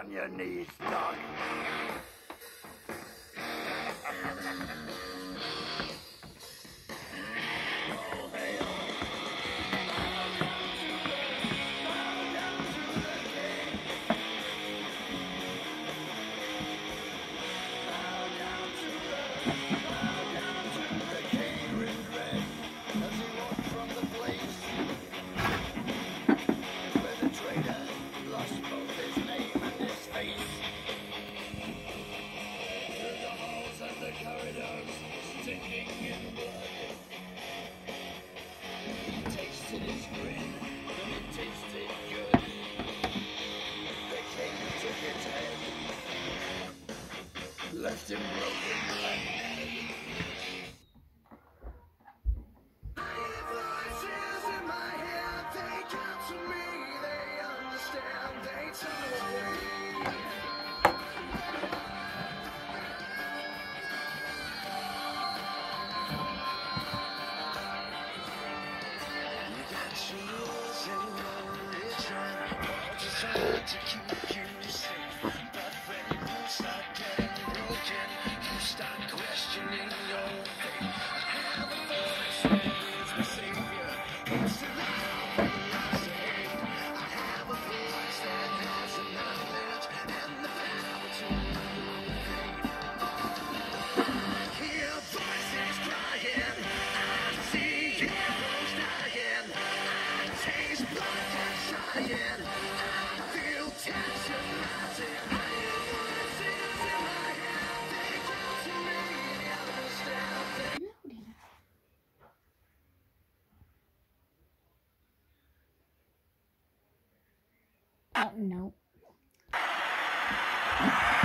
on your knees, dog. Left him broken. Voices in my head, they come to me, they understand, they turn away. You got yours and you know it's right, all designed to keep you safe. But when you start getting broken, you start questioning your fate. I have a voice that is my savior. It's the love and loves and hate. I have a voice that has a knowledge and the power to fate. I hear voices crying, I see heroes dying, I taste blood crying, I feel tension rising. I hear voices in my head, they come to me, they understand. Oh, no.